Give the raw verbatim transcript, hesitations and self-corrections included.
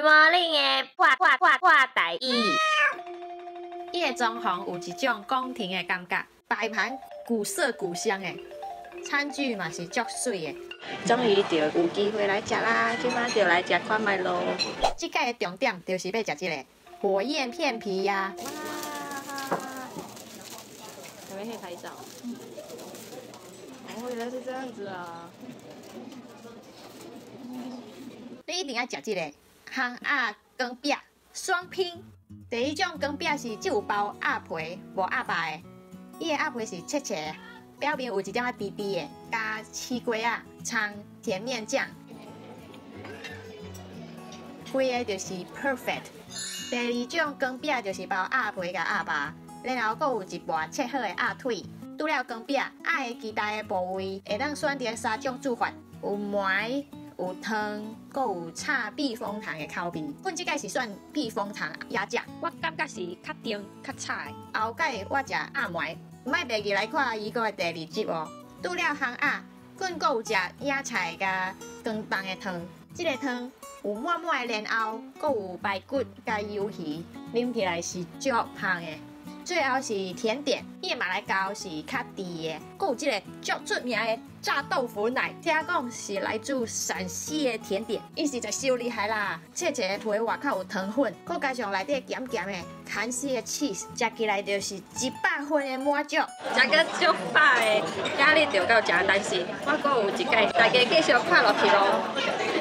魔令的破破破破台语。 伊的装潢有一种宫廷的感觉，摆盘古色古香的，餐具嘛是足水的。 终于就有机会来食啦，今晚就来食看卖咯。 这届的重点就是要食这个火焰片皮呀、 哇！准备可以拍照。哦，原来是这样子啊！ 你一定要食这个烘鸭羹饼双拼。第一种羹饼是只有包鸭皮，无鸭肉的。伊的鸭皮是切切的，表面有一点仔甜甜的，加西瓜啊、葱、甜面酱，规个就是 perfect。第二种羹饼就是包鸭皮甲鸭肉，然后佫有一盘切好的鸭腿。除了羹饼，鸭的其他的部位会当选择三种煮法，有糜。有汤，阁有炒避风塘的口味。阮即个是选避风塘鸭脚， 我感觉是较甜、较菜。 后盖我食鸭糜，莫忘记来看伊个第二集哦。除了烘鸭，阮阁有食野菜甲姜冬的汤。即、这个汤有满满的莲藕，阁有排骨甲鱿鱼，啉起来是足香的。最后是甜点，伊的马来糕是较甜的，阁有即个足出名的炸豆腐奶，听讲是来自陕西的甜点，伊实在伤厉害啦！切切的皮外口有糖粉，佮加上内底咸咸的韩式的 cheese， 食起来就是一百分的满足。 食个足饱的，今日就到食，但是我阁有一届，大家继续看落去咯。